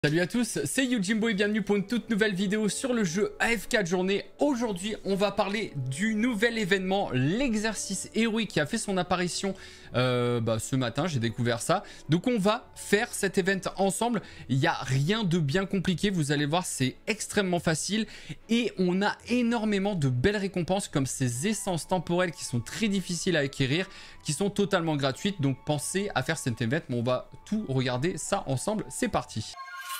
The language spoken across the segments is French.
Salut à tous, c'est Yojimbo et bienvenue pour une toute nouvelle vidéo sur le jeu AF4 journée. Aujourd'hui, on va parler du nouvel événement, l'exercice héroïque qui a fait son apparition ce matin, j'ai découvert ça. Donc on va faire cet event ensemble, il n'y a rien de bien compliqué, vous allez voir, c'est extrêmement facile. Et on a énormément de belles récompenses comme ces essences temporelles qui sont très difficiles à acquérir, qui sont totalement gratuites. Donc pensez à faire cet event, mais on va tout regarder ça ensemble, c'est parti.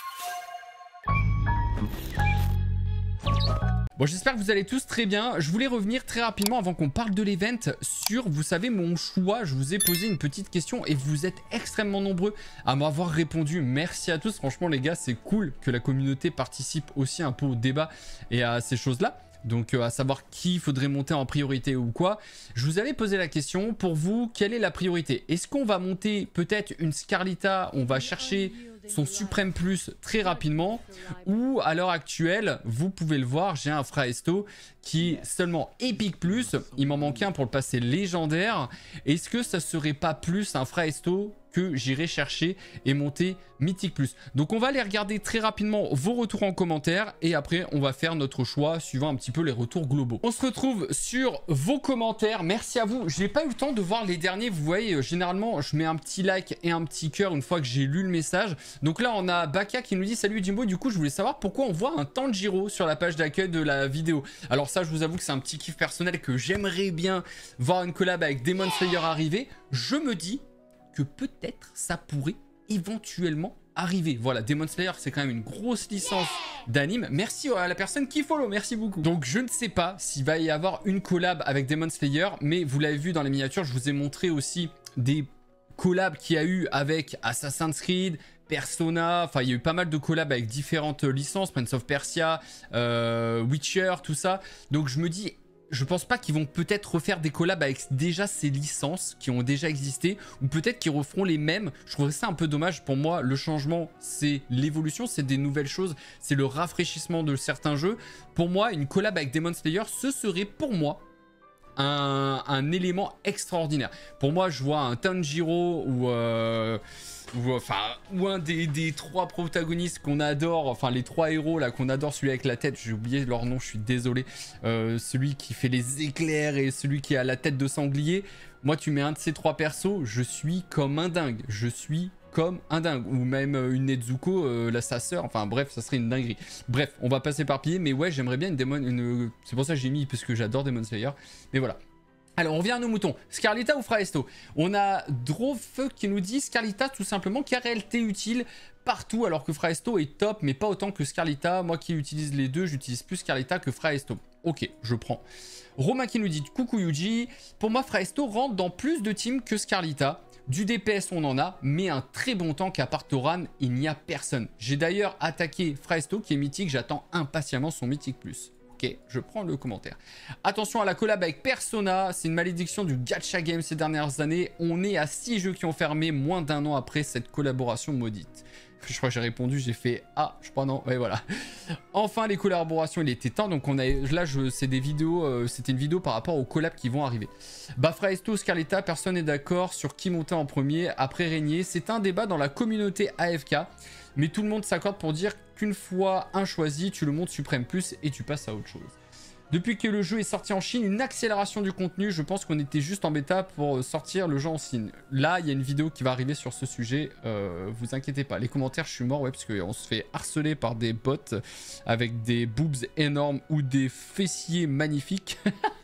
Bon, j'espère que vous allez tous très bien. Je voulais revenir très rapidement avant qu'on parle de l'event sur, vous savez, mon choix. Je vous ai posé une petite question et vous êtes extrêmement nombreux à m'avoir répondu. Merci à tous. Franchement, les gars, c'est cool que la communauté participe aussi un peu au débat et à ces choses-là. Donc à savoir qui faudrait monter en priorité ou quoi. Je vous avais posé la question, pour vous, quelle est la priorité? Est-ce qu'on va monter peut-être une Scarlita, on va chercher son Suprême Plus très rapidement, ou à l'heure actuelle, vous pouvez le voir, j'ai un Fraesto qui est seulement Epic Plus, il m'en manque un pour le passer légendaire. Est-ce que ça serait pas plus un Fraesto que j'irai chercher et monter Mythique Plus? Donc on va aller regarder très rapidement vos retours en commentaire et après on va faire notre choix suivant un petit peu les retours globaux. On se retrouve sur vos commentaires, merci à vous. Je n'ai pas eu le temps de voir les derniers, vous voyez, généralement je mets un petit like et un petit cœur une fois que j'ai lu le message. Donc là on a Baka qui nous dit salut Jimbo, du coup je voulais savoir pourquoi on voit un Tanjiro sur la page d'accueil de la vidéo. Alors ça je vous avoue que c'est un petit kiff personnel, que j'aimerais bien voir une collab avec Demon Slayer arriver. Je me dis que peut-être ça pourrait éventuellement arriver. Voilà, Demon Slayer c'est quand même une grosse licence d'anime. Merci à la personne qui follow, merci beaucoup. Donc je ne sais pas s'il va y avoir une collab avec Demon Slayer, mais vous l'avez vu dans les miniatures, je vous ai montré aussi des collabs qu'il y a eu avec Assassin's Creed, Persona, enfin il y a eu pas mal de collabs avec différentes licences, Prince of Persia, Witcher, tout ça. Donc je me dis, je pense pas qu'ils vont peut-être refaire des collabs avec déjà ces licences qui ont déjà existé, ou peut-être qu'ils referont les mêmes. Je trouverais ça un peu dommage. Pour moi, le changement, c'est l'évolution, c'est des nouvelles choses, c'est le rafraîchissement de certains jeux. Pour moi, une collab avec Demon Slayer, ce serait pour moi un élément extraordinaire. Pour moi, je vois un Tanjiro ou un des trois protagonistes qu'on adore, enfin les trois héros là qu'on adore, celui avec la tête, j'ai oublié leur nom, je suis désolé, celui qui fait les éclairs et celui qui a la tête de sanglier. Moi, tu mets un de ces trois persos, je suis comme un dingue, je suis comme un dingue, ou même une Nezuko, sa sœur, enfin bref, ça serait une dinguerie. Bref, on va pas s'éparpiller, mais ouais, j'aimerais bien c'est pour ça que j'ai mis, parce que j'adore Demon Slayer, mais voilà. Alors, on revient à nos moutons. Scarlita ou Fraesto? On a Drofeu qui nous dit Scarlita tout simplement car elle t'est utile partout, alors que Fraesto est top, mais pas autant que Scarlita. Moi qui utilise les deux, j'utilise plus Scarlita que Fraesto. Ok, je prends. Romain qui nous dit coucou Yuji. Pour moi, Fraesto rentre dans plus de teams que Scarlita. Du DPS, on en a, mais un très bon tank à part Toran, il n'y a personne. J'ai d'ailleurs attaqué Fraesto qui est mythique, j'attends impatiemment son mythique plus. Ok, je prends le commentaire. Attention à la collab avec Persona, c'est une malédiction du gacha game ces dernières années. On est à 6 jeux qui ont fermé moins d'un an après cette collaboration maudite. Je crois que j'ai répondu, j'ai fait ah, je crois non, ouais voilà. Enfin les collaborations, il était temps, donc on a là c'est des vidéos, c'était une vidéo par rapport aux collabs qui vont arriver. Fraesto, Scarlita, personne n'est d'accord sur qui monter en premier après régner. C'est un débat dans la communauté AFK, mais tout le monde s'accorde pour dire qu'une fois un choisi, tu le montes Suprême Plus et tu passes à autre chose. Depuis que le jeu est sorti en Chine, une accélération du contenu, je pense qu'on était juste en bêta pour sortir le jeu en Chine. Là, il y a une vidéo qui va arriver sur ce sujet, vous inquiétez pas. Les commentaires, je suis mort, ouais, parce qu'on se fait harceler par des bots avec des boobs énormes ou des fessiers magnifiques.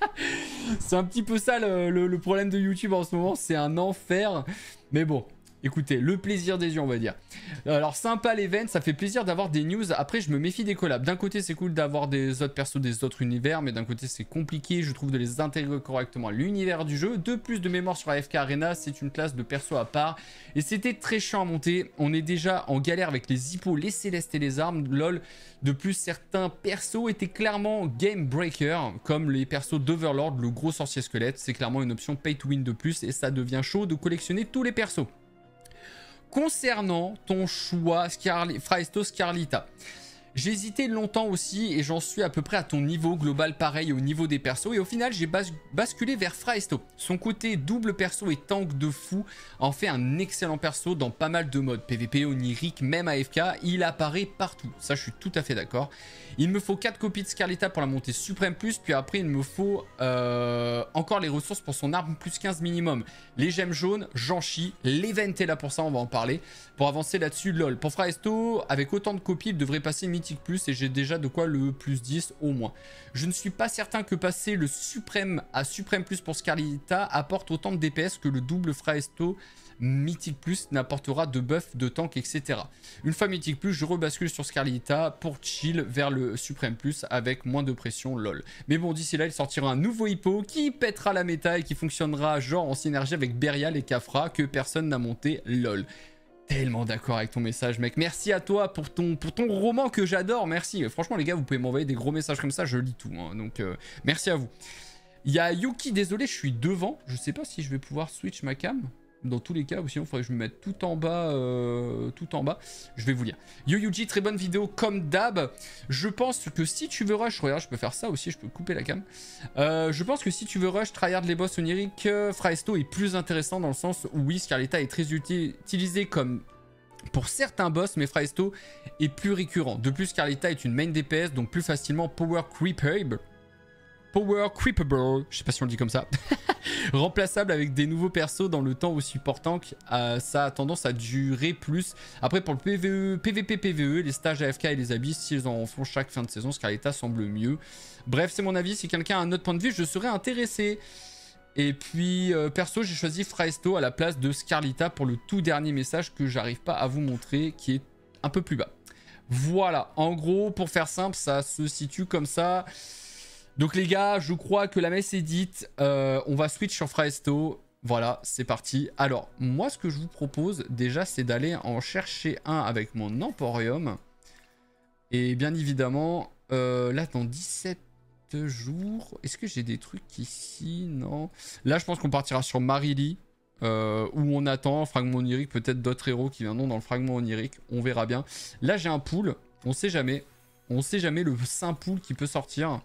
C'est un petit peu ça le problème de YouTube en ce moment, c'est un enfer. Mais bon, écoutez, le plaisir des yeux, on va dire. Alors, sympa l'event, ça fait plaisir d'avoir des news. Après, je me méfie des collabs. D'un côté, c'est cool d'avoir des autres persos des autres univers, mais d'un côté, c'est compliqué, je trouve, de les intégrer correctement à l'univers du jeu. De plus de mémoire sur AFK Arena, c'est une classe de perso à part. Et c'était très chiant à monter. On est déjà en galère avec les hippos, les célestes et les armes. LOL. De plus, certains persos étaient clairement game breaker, comme les persos d'Overlord, le gros sorcier squelette. C'est clairement une option pay to win de plus, et ça devient chaud de collectionner tous les persos. Concernant ton choix Fraesto Scarlita, J'ai hésité longtemps aussi et j'en suis à peu près à ton niveau global pareil au niveau des persos et au final j'ai basculé vers Phraisto. Son côté double perso et tank de fou en fait un excellent perso dans pas mal de modes, PVP, onirique, même AFK, il apparaît partout, ça je suis tout à fait d'accord. Il me faut 4 copies de Scarletta pour la montée suprême plus, puis après il me faut encore les ressources pour son arme plus 15 minimum. Les gemmes jaunes, j'en chie, l'event est là pour ça, on va en parler. Pour avancer là-dessus, lol. Pour Phraisto, avec autant de copies, il devrait passer Mythique Plus et j'ai déjà de quoi le plus 10 au moins. Je ne suis pas certain que passer le suprême à suprême plus pour Scarletta apporte autant de DPS que le double Phraisto Mythique Plus n'apportera de buff, de tank, etc. Une fois Mythique Plus, je rebascule sur Scarletta pour chill vers le Suprême Plus avec moins de pression, lol. Mais bon, d'ici là, il sortira un nouveau hippo qui pètera la méta et qui fonctionnera genre en synergie avec Berial et Khafra que personne n'a monté, lol. Tellement d'accord avec ton message, mec. Merci à toi pour ton roman que j'adore, merci. Franchement, les gars, vous pouvez m'envoyer des gros messages comme ça, je lis tout. Hein. Donc, merci à vous. Il y a Yuki, désolé, je suis devant. Je sais pas si je vais pouvoir switch ma cam. Dans tous les cas, ou sinon il faudrait que je me mette tout en bas. Je vais vous lire. Yo-Yuji, très bonne vidéo comme d'hab. Je pense que si tu veux rush, regarde, je peux faire ça aussi, je peux couper la cam. Je pense que si tu veux rush, tryhard les boss oniriques, Phraisto est plus intéressant dans le sens où oui, Scarletta est très utilisé comme pour certains boss, mais Phraisto est plus récurrent. De plus, Scarletta est une main DPS, donc plus facilement power creepable. Power creepable, je sais pas si on le dit comme ça. Remplaçable avec des nouveaux persos dans le temps au support tank, ça a tendance à durer plus. Après pour le PVE, PVP, PVE, les stages AFK et les abysses, s'ils en font chaque fin de saison, Scarletta semble mieux. Bref, c'est mon avis, si quelqu'un a un autre point de vue, je serais intéressé. Et puis, perso, j'ai choisi Phraisto à la place de Scarletta pour le tout dernier message que j'arrive pas à vous montrer, qui est un peu plus bas. Voilà, en gros, pour faire simple, ça se situe comme ça. Donc les gars, je crois que la messe est dite. On va switch sur Phraisto. Voilà, c'est parti. Alors, moi, ce que je vous propose, déjà, c'est d'aller en chercher un avec mon Emporium. Et bien évidemment, là, dans 17 jours... Est-ce que j'ai des trucs ici? Non. Là, je pense qu'on partira sur Marily. Où on attend, fragment onirique, peut-être d'autres héros qui viendront dans le fragment onirique. On verra bien. Là, j'ai un pool. On sait jamais. On sait jamais le saint pool qui peut sortir.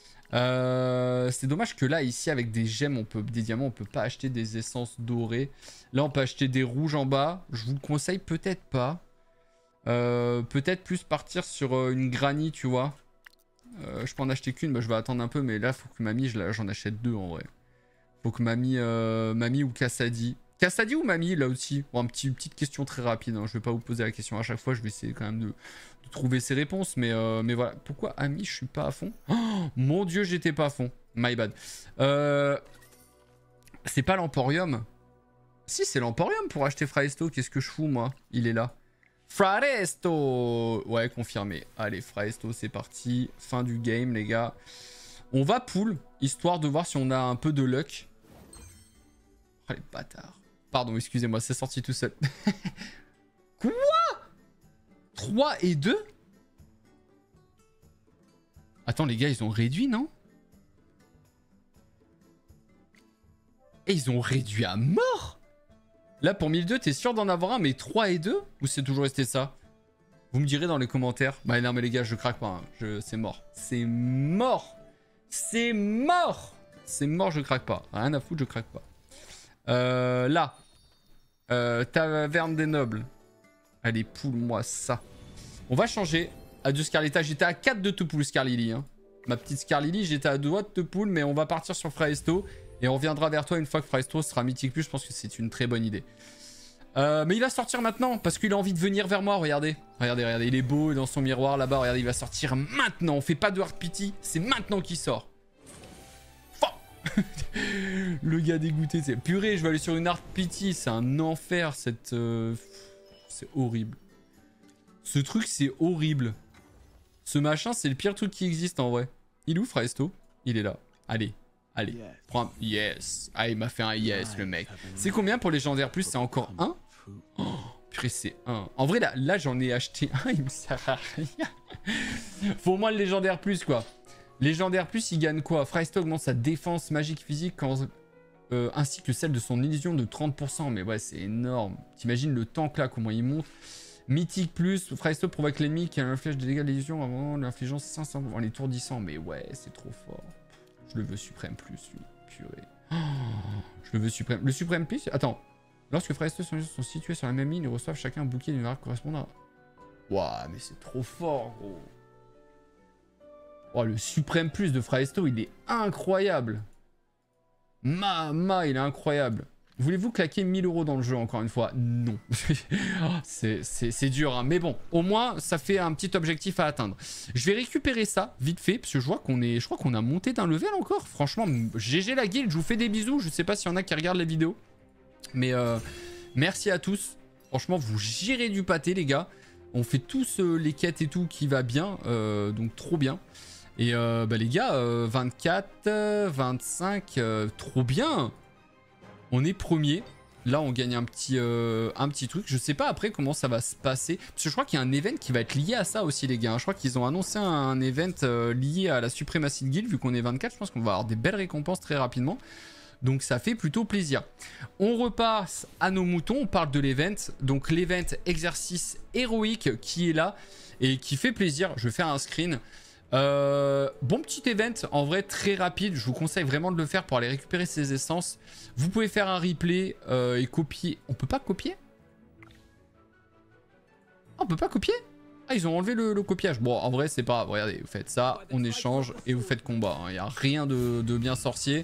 C'est dommage que là ici avec des gemmes des diamants on peut pas acheter des essences dorées. Là on peut acheter des rouges en bas. Je vous le conseille peut-être pas. Peut-être plus partir sur une granny, tu vois. Je peux en acheter qu'une, bah, je vais attendre un peu, mais là faut que mamie j'en achète deux en vrai. Faut que mamie ou Cassadi. Cassadi ou mamie là aussi. Bon, une petite question très rapide, hein. Je vais pas vous poser la question à chaque fois, je vais essayer quand même de trouver ses réponses, mais voilà. Pourquoi Ami je suis pas à fond? Oh, mon dieu, j'étais pas à fond. My bad. C'est pas l'Emporium. Si, c'est l'Emporium pour acheter Phraisto. Qu'est-ce que je fous moi? Il est là. Phraisto. Ouais, confirmé. Allez, Phraisto, c'est parti. Fin du game, les gars. On va pool, histoire de voir si on a un peu de luck. Oh les bâtards. Pardon, excusez-moi, c'est sorti tout seul. Quoi? 3 et 2? Attends, les gars, ils ont réduit, non? Et ils ont réduit à mort? Là, pour 1002, t'es sûr d'en avoir un, mais 3 et 2? Ou c'est toujours resté ça? Vous me direz dans les commentaires. Bah non, mais les gars, je craque pas. Hein. C'est mort. C'est mort. C'est mort. C'est mort, je craque pas. Rien à foutre, je craque pas. Là. Taverne des Nobles. Allez, poule-moi ça. On va changer. Adieu Scarletta. J'étais à 4 de te poule Scarlily. Hein. Ma petite Scarlily, j'étais à 2 de te poule, mais on va partir sur Phraisto. Et on reviendra vers toi une fois que Phraisto sera mythique plus. Je pense que c'est une très bonne idée. Mais il va sortir maintenant parce qu'il a envie de venir vers moi. Regardez. Regardez, regardez. Il est beau dans son miroir là-bas. Regardez, il va sortir maintenant. On fait pas de hard pity. C'est maintenant qu'il sort. Le gars dégoûté, c'est purée, je vais aller sur une hard pity, c'est un enfer cette... C'est horrible. Ce truc, c'est horrible. Ce machin, c'est le pire truc qui existe en vrai. Il est où, Phraisto? Il est là. Allez, allez. Prends un... Yes. Ah, il m'a fait un yes, le mec. C'est combien pour légendaire plus? C'est encore 1? Oh, purée, c'est 1. En vrai, là j'en ai acheté un, il me sert à rien. Faut au moins le légendaire plus, quoi. Légendaire plus, il gagne quoi? Phraisto augmente sa défense magique physique ainsi que celle de son illusion de 30%. Mais ouais, c'est énorme. T'imagines le tank là, comment il monte. Mythique plus, Fraisto provoque l'ennemi qui a un flèche de dégâts de lésion avant l'infligence 500 en l'étourdissant. Mais ouais, c'est trop fort. Je le veux suprême plus, lui. Purée. Oh, je le veux suprême. Le suprême plus, attends. Lorsque Fraisto sont situés sur la même ligne, ils reçoivent chacun un bouquet d'une valeur correspondant. Waouh, mais c'est trop fort, gros. Oh, le suprême plus de Fraisto, il est incroyable. Il est incroyable. Voulez-vous claquer 1000 € dans le jeu encore une fois? Non. c'est dur, hein. Mais bon, au moins, ça fait un petit objectif à atteindre. Je vais récupérer ça vite fait, parce que je vois qu'on a monté d'un level encore. Franchement, GG la guilde, je vous fais des bisous. Je sais pas s'il y en a qui regardent les vidéos. Mais merci à tous. Franchement, vous gérez du pâté, les gars. On fait tous les quêtes et tout qui va bien. Donc, trop bien. Et bah, les gars, 24, 25, trop bien. On est premier. Là, on gagne un petit truc. Je sais pas après comment ça va se passer. Parce que je crois qu'il y a un event qui va être lié à ça aussi, les gars. Je crois qu'ils ont annoncé un event lié à la suprématie de guild. Vu qu'on est 24, je pense qu'on va avoir des belles récompenses très rapidement. Donc ça fait plutôt plaisir. On repasse à nos moutons. On parle de l'event. Donc l'event exercice héroïque qui est là et qui fait plaisir. Je vais faire un screen. Bon petit event, en vrai très rapide, je vous conseille vraiment de le faire pour aller récupérer ces essences. Vous pouvez faire un replay et copier. On peut pas copier? On peut pas copier? Ah, ils ont enlevé le copiage. Bon, en vrai c'est pas grave, regardez, vous faites ça, on échange et vous faites combat, hein. Il n'y a rien de bien sorcier.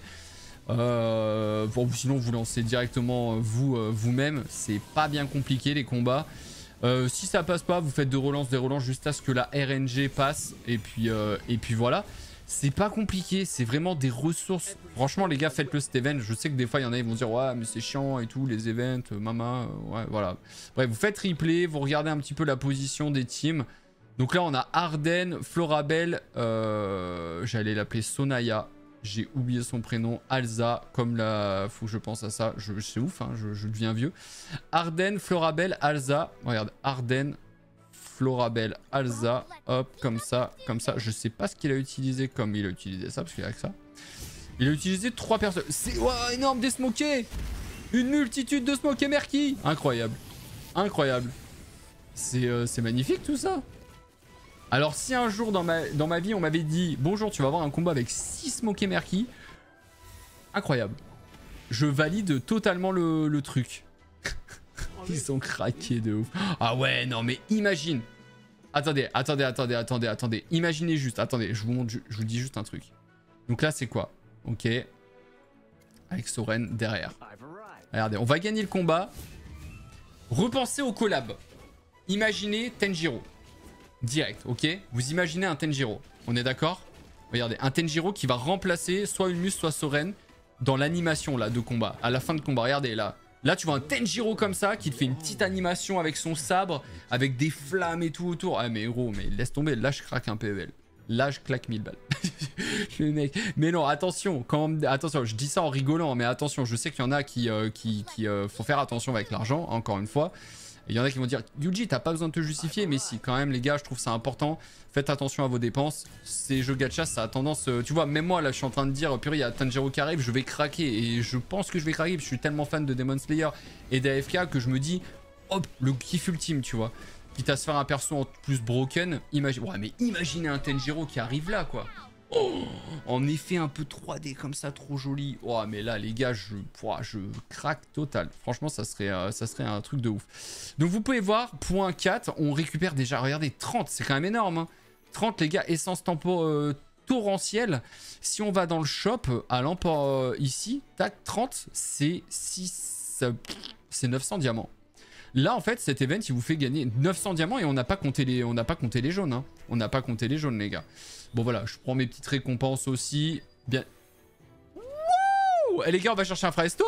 Bon, sinon vous lancez directement vous-même, c'est pas bien compliqué les combats. Si ça passe pas, vous faites des relances jusqu'à ce que la RNG passe. Et puis voilà. C'est pas compliqué, c'est vraiment des ressources. Franchement, les gars, faites-le cet event. Je sais que des fois, il y en a, ils vont dire ouais, mais c'est chiant et tout, les events, ouais, voilà. Bref, vous faites replay, vous regardez un petit peu la position des teams. Donc là, on a Arden, Florabelle, j'allais l'appeler Sonaya. J'ai oublié son prénom, Alza, comme la... Faut que je pense à ça, c'est ouf, hein, je deviens vieux. Arden, Florabelle, Alza. Regarde, Arden, Florabelle, Alza. Hop, comme ça, comme ça. Je sais pas ce qu'il a utilisé comme il a utilisé ça, parce qu'il a que ça. Il a utilisé 3 personnes. C'est énorme, des smokés. Une multitude de smokés Merki. Incroyable. Incroyable. C'est magnifique tout ça. Alors si un jour dans ma vie on m'avait dit bonjour, tu vas avoir un combat avec 6 smokés Merki, incroyable. Je valide totalement le truc. Ils sont craqués de ouf. Ah ouais, non mais imagine. Attendez. Imaginez juste, attendez, je vous dis juste un truc. Donc là c'est quoi? Ok. Avec Soren derrière. Regardez, on va gagner le combat. Repensez au collab. Imaginez Tenjiro. Direct, ok? Vous imaginez un Tenjiro, on est d'accord? Regardez, un Tenjiro qui va remplacer soit Ulmus, soit Soren dans l'animation là de combat, à la fin de combat. Regardez là. Là, tu vois un Tenjiro comme ça qui te fait une petite animation avec son sabre, avec des flammes et tout autour. Ah mais héros, mais laisse tomber, là je craque un PEL. Là je claque 1000 balles. Le mec. Mais non, attention, attention, je dis ça en rigolant, mais attention, je sais qu'il y en a qui faut faire attention avec l'argent, encore une fois. Il y en a qui vont dire Yuji, t'as pas besoin de te justifier, mais si, quand même, les gars, je trouve ça important. Faites attention à vos dépenses. Ces jeux gacha, ça a tendance. Tu vois, même moi, là, je suis en train de dire purée, il y a Tanjiro qui arrive, je vais craquer. Et je pense que je vais craquer. Je suis tellement fan de Demon Slayer et d'AFK que je me dis hop, le kiff ultime, tu vois. Quitte à se faire un perso en plus broken. Ouais, mais imaginez un Tanjiro qui arrive là, quoi. Oh, en effet un peu 3D comme ça, trop joli. Oh, mais là les gars, je craque total. Franchement, ça serait un truc de ouf. Donc vous pouvez voir, point 4, on récupère déjà, regardez, 30, c'est quand même énorme, hein. 30 les gars, essence torrentielle. Si on va dans le shop, à l'emport ici, tac, 30, c'est c'est 900 diamants. Là en fait cet event il vous fait gagner 900 diamants et on n'a pas compté les jaunes, hein. On n'a pas compté les jaunes les gars. Bon voilà, je prends mes petites récompenses aussi. Bien. Wouh! Et les gars, on va chercher un Fraisto?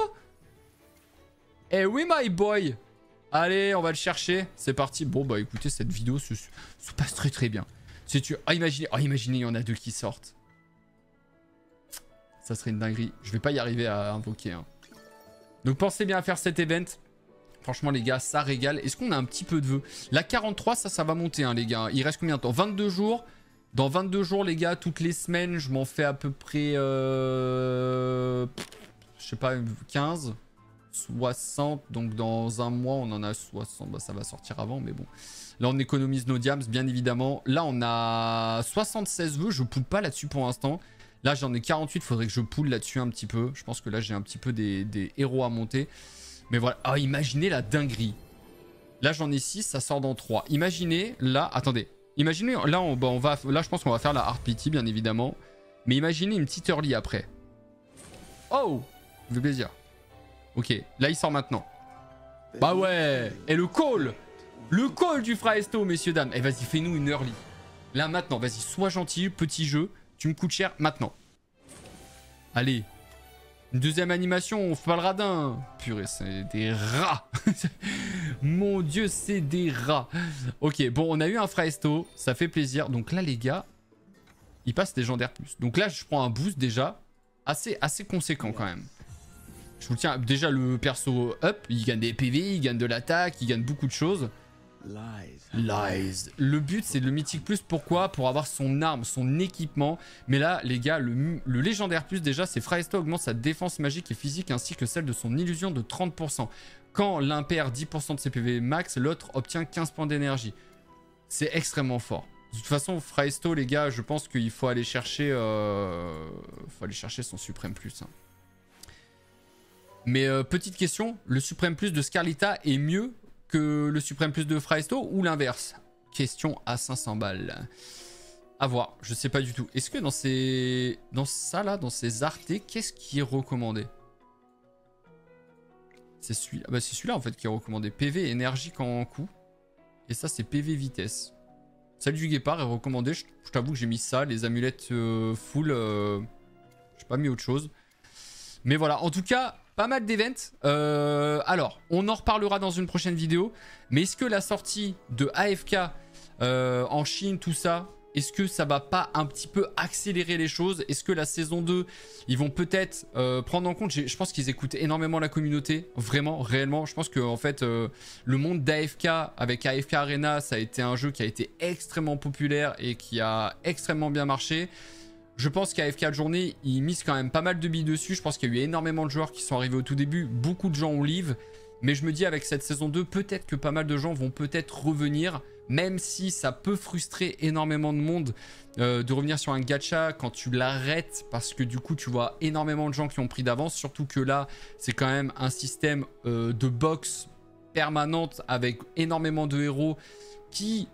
Eh oui my boy! Allez, on va le chercher. C'est parti. Bon bah écoutez, cette vidéo se passe très très bien. Si tu... imaginez, il y en a 2 qui sortent. Ça serait une dinguerie. Je vais pas y arriver à invoquer, hein. Donc pensez bien à faire cet event. Franchement les gars, ça régale. Est-ce qu'on a un petit peu de vœux? La 43, ça va monter, hein, les gars. Il reste combien de temps? 22 jours. Dans 22 jours, les gars, toutes les semaines, je m'en fais à peu près... je sais pas, 15. 60. Donc dans un mois, on en a 60. Bah, ça va sortir avant, mais bon. Là, on économise nos diams, bien évidemment. Là, on a 76 vœux. Je poule pas là-dessus pour l'instant. Là, j'en ai 48. Faudrait que je poule là-dessus un petit peu. Je pense que là, j'ai un petit peu des héros à monter. Mais voilà. Ah, imaginez la dinguerie. Là, j'en ai 6. Ça sort dans 3. Imaginez, là... Attendez. Imaginez, là, là je pense qu'on va faire la hard pity, bien évidemment. Mais imaginez une petite early après. Oh, ça fait plaisir. Ok, là, il sort maintenant. Bah ouais. Et le call. Le call du Fraesto, messieurs, dames. Eh, vas-y, fais-nous une early. Là, maintenant, vas-y, sois gentil, petit jeu. Tu me coûtes cher, maintenant. Allez. Une deuxième animation, on fait pas le radin. Purée, c'est des rats. Mon Dieu, c'est des rats. Ok, bon, on a eu un Fraesto. Ça fait plaisir. Donc là, les gars, il passe légendaire plus. Donc là, je prends un boost déjà assez conséquent quand même. Je vous le tiens. Déjà, le perso up, il gagne des PV, il gagne de l'attaque, il gagne beaucoup de choses. Lies. Le but, c'est le mythique plus. Pourquoi? Pour avoir son arme, son équipement. Mais là, les gars, le légendaire plus, déjà, c'est Fraesto augmente sa défense magique et physique ainsi que celle de son illusion de 30%. Quand l'un perd 10% de ses PV max, l'autre obtient 15 points d'énergie. C'est extrêmement fort. De toute façon, Fraesto, les gars, je pense qu'il faut aller chercher son suprême plus. Hein. Mais petite question, le suprême plus de Scarlita est mieux que le suprême plus de Fraesto ou l'inverse? Question à 500 balles. À voir, je sais pas du tout. Est-ce que dans ces artés, qu'est-ce qui est recommandé? C'est celui-là. Bah, c'est celui-là en fait qui est recommandé. PV énergie quand coup. Et ça c'est PV vitesse. Celle du guépard est recommandée. Je t'avoue que j'ai mis ça. Les amulettes full. J'ai pas mis autre chose. Mais voilà, en tout cas, pas mal d'events. Alors, on en reparlera dans une prochaine vidéo. Mais est-ce que la sortie de AFK en Chine, tout ça, est-ce que ça va pas un petit peu accélérer les choses? Est-ce que la saison 2, ils vont peut-être prendre en compte... Je pense qu'ils écoutent énormément la communauté. Vraiment, réellement. Je pense que en fait, le monde d'AFK, avec AFK Arena, ça a été un jeu qui a été extrêmement populaire et qui a extrêmement bien marché. Je pense qu'AFK journée, ils misent quand même pas mal de billes dessus. Je pense qu'il y a eu énormément de joueurs qui sont arrivés au tout début. Beaucoup de gens ont live. Mais je me dis avec cette saison 2, peut-être que pas mal de gens vont peut-être revenir. Même si ça peut frustrer énormément de monde de revenir sur un gacha quand tu l'arrêtes. Parce que du coup, tu vois énormément de gens qui ont pris d'avance. Surtout que là, c'est quand même un système de box permanente avec énormément de héros qui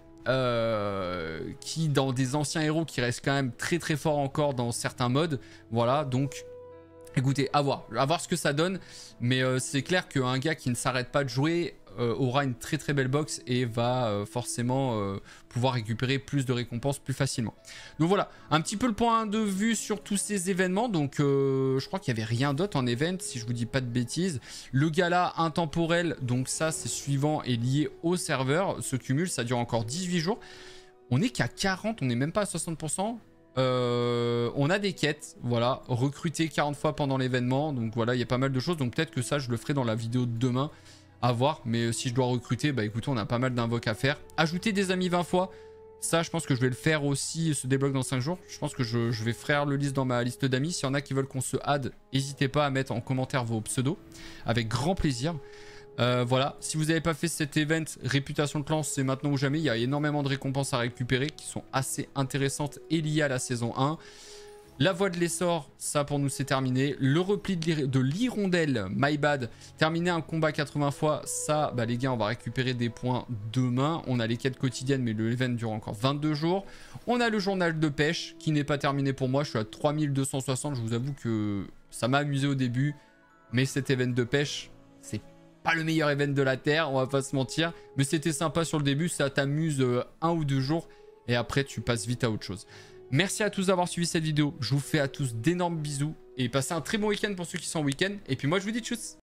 dans des anciens héros qui restent quand même très très forts encore dans certains modes. Voilà, donc écoutez, à voir ce que ça donne. Mais c'est clair qu'un gars qui ne s'arrête pas de jouer aura une très très belle box et va forcément pouvoir récupérer plus de récompenses plus facilement. Donc voilà, un petit peu le point de vue sur tous ces événements. Donc je crois qu'il n'y avait rien d'autre en event, si je vous dis pas de bêtises. Le gala intemporel, donc ça c'est suivant et lié au serveur. Ce cumul, ça dure encore 18 jours. On n'est qu'à 40, on n'est même pas à 60%. On a des quêtes, voilà, recruter 40 fois pendant l'événement. Donc voilà, il y a pas mal de choses. Donc peut-être que ça, je le ferai dans la vidéo de demain. À voir, mais si je dois recruter, bah écoutez, on a pas mal d'invoques à faire. Ajouter des amis 20 fois, ça je pense que je vais le faire aussi, se débloque dans 5 jours. Je pense que je vais faire le liste dans ma liste d'amis. S'il y en a qui veulent qu'on se add, n'hésitez pas à mettre en commentaire vos pseudos, avec grand plaisir. Voilà, si vous n'avez pas fait cet event réputation de clan, c'est maintenant ou jamais. Il y a énormément de récompenses à récupérer qui sont assez intéressantes et liées à la saison 1. La voie de l'essor, ça pour nous c'est terminé. Le repli de l'hirondelle, my bad. Terminer un combat 80 fois, ça, bah les gars, on va récupérer des points demain. On a les quêtes quotidiennes, mais le event dure encore 22 jours. On a le journal de pêche qui n'est pas terminé pour moi. Je suis à 3260. Je vous avoue que ça m'a amusé au début. Mais cet event de pêche, c'est pas le meilleur event de la Terre, on va pas se mentir. Mais c'était sympa sur le début. Ça t'amuse 1 ou 2 jours. Et après, tu passes vite à autre chose. Merci à tous d'avoir suivi cette vidéo. Je vous fais à tous d'énormes bisous. Et passez un très bon week-end pour ceux qui sont en week-end. Et puis moi, je vous dis tchuss.